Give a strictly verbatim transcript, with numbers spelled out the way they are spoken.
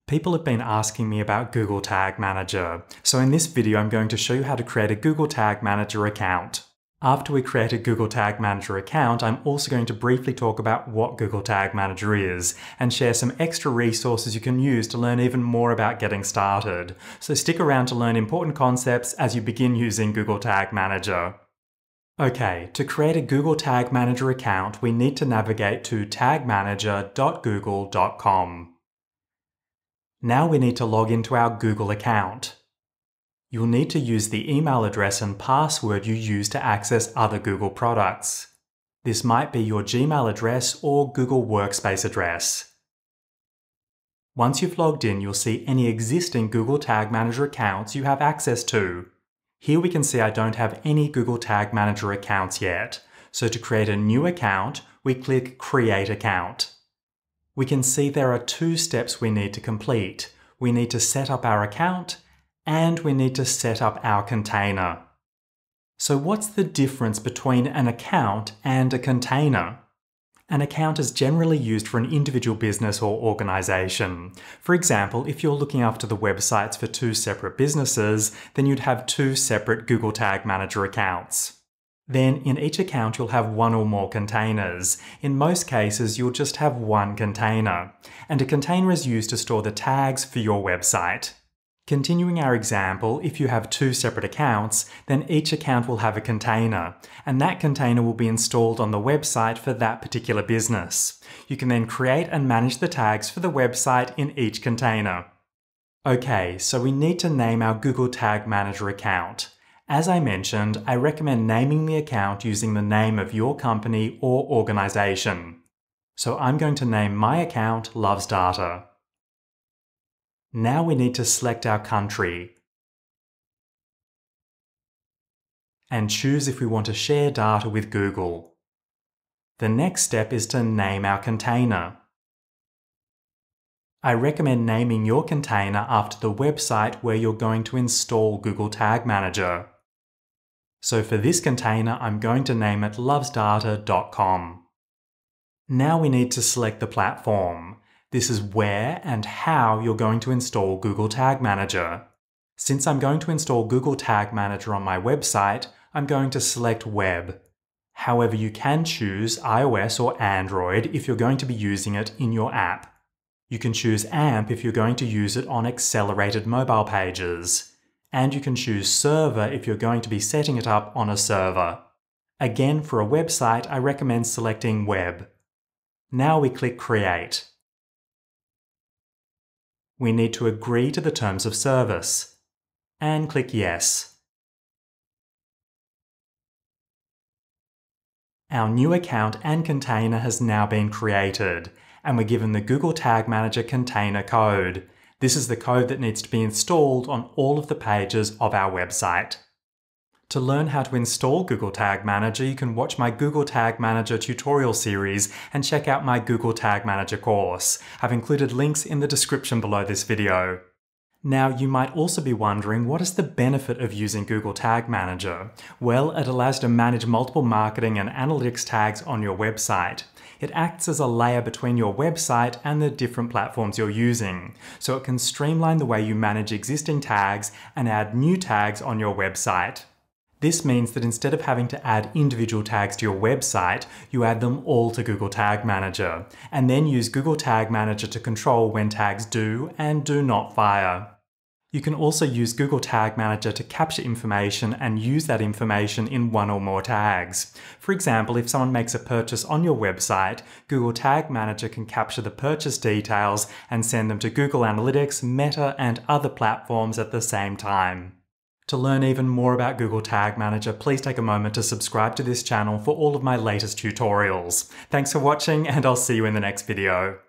People have been asking me about Google Tag Manager, so in this video I'm going to show you how to create a Google Tag Manager account. After we create a Google Tag Manager account, I'm also going to briefly talk about what Google Tag Manager is, and share some extra resources you can use to learn even more about getting started. So stick around to learn important concepts as you begin using Google Tag Manager. Okay, to create a Google Tag Manager account, we need to navigate to tag manager dot google dot com. Now we need to log into our Google account. You'll need to use the email address and password you use to access other Google products. This might be your Gmail address or Google Workspace address. Once you've logged in, you'll see any existing Google Tag Manager accounts you have access to. Here we can see I don't have any Google Tag Manager accounts yet. So to create a new account, we click Create Account. We can see there are two steps we need to complete. We need to set up our account and we need to set up our container. So what's the difference between an account and a container? An account is generally used for an individual business or organization. For example, if you're looking after the websites for two separate businesses, then you'd have two separate Google Tag Manager accounts. Then in each account you'll have one or more containers. In most cases you'll just have one container. And a container is used to store the tags for your website. Continuing our example, if you have two separate accounts, then each account will have a container, and that container will be installed on the website for that particular business. You can then create and manage the tags for the website in each container. Okay, so we need to name our Google Tag Manager account. As I mentioned, I recommend naming the account using the name of your company or organization. So I'm going to name my account Loves Data. Now we need to select our country and choose if we want to share data with Google. The next step is to name our container. I recommend naming your container after the website where you're going to install Google Tag Manager. So for this container, I'm going to name it loves data dot com. Now we need to select the platform. This is where and how you're going to install Google Tag Manager. Since I'm going to install Google Tag Manager on my website, I'm going to select Web. However, you can choose iOS or Android if you're going to be using it in your app. You can choose A M P if you're going to use it on accelerated mobile pages. And you can choose Server if you're going to be setting it up on a server. Again, for a website, I recommend selecting Web. Now we click Create. We need to agree to the terms of service. And click Yes. Our new account and container has now been created, and we're given the Google Tag Manager container code. This is the code that needs to be installed on all of the pages of our website. To learn how to install Google Tag Manager, you can watch my Google Tag Manager tutorial series and check out my Google Tag Manager course. I've included links in the description below this video. Now, you might also be wondering, what is the benefit of using Google Tag Manager? Well, it allows you to manage multiple marketing and analytics tags on your website. It acts as a layer between your website and the different platforms you're using, so it can streamline the way you manage existing tags and add new tags on your website. This means that instead of having to add individual tags to your website, you add them all to Google Tag Manager, and then use Google Tag Manager to control when tags do and do not fire. You can also use Google Tag Manager to capture information and use that information in one or more tags. For example, if someone makes a purchase on your website, Google Tag Manager can capture the purchase details and send them to Google Analytics, Meta, and other platforms at the same time. To learn even more about Google Tag Manager, please take a moment to subscribe to this channel for all of my latest tutorials. Thanks for watching, and I'll see you in the next video.